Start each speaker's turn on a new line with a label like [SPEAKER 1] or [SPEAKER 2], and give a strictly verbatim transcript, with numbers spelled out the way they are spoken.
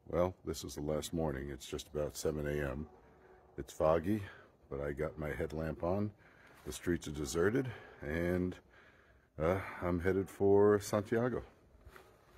[SPEAKER 1] Well, this is the last morning. It's just about seven A M It's foggy, but I got my headlamp on. The streets are deserted, and uh, I'm headed for Santiago.